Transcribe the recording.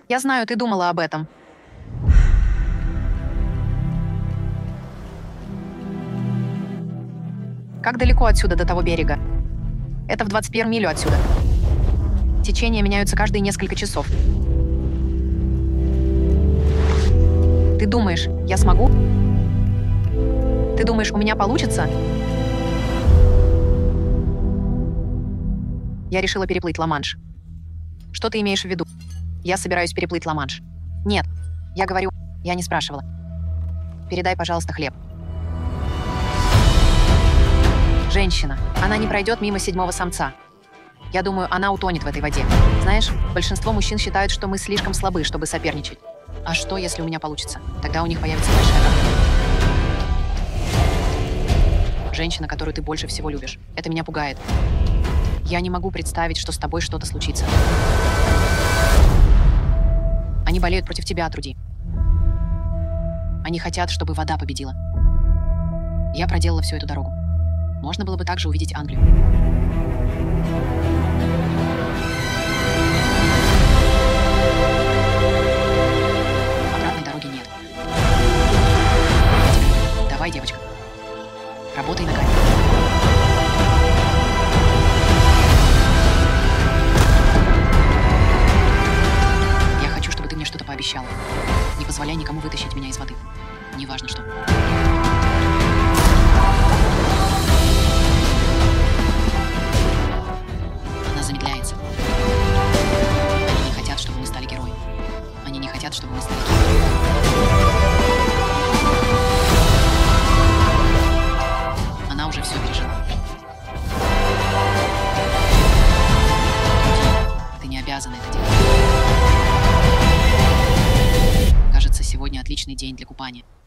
Я знаю, ты думала об этом. Как далеко отсюда до того берега? Это в 21 милю отсюда. Течения меняются каждые несколько часов. Ты думаешь, я смогу? Ты думаешь, у меня получится? Я решила переплыть Ла-Манш. Что ты имеешь в виду? Я собираюсь переплыть Ла-Манш. Нет, я говорю, я не спрашивала. Передай, пожалуйста, хлеб. Женщина. Она не пройдет мимо седьмого самца. Я думаю, она утонет в этой воде. Знаешь, большинство мужчин считают, что мы слишком слабы, чтобы соперничать. А что, если у меня получится? Тогда у них появится большая проблема. Женщина, которую ты больше всего любишь. Это меня пугает. Я не могу представить, что с тобой что-то случится. Они болеют против тебя, Труди. Они хотят, чтобы вода победила. Я проделала всю эту дорогу. Можно было бы также увидеть Англию. Обратной дороги нет. Давай, девочка. Работай ногами. Я хочу, чтобы ты мне что-то пообещала. Не позволяй никому вытащить меня из воды. Неважно что. Она замедляется. Они не хотят, чтобы мы стали героями. Они не хотят, чтобы мы стали героями. Она уже все пережила. Ты не обязана это делать. Кажется, сегодня отличный день для купания.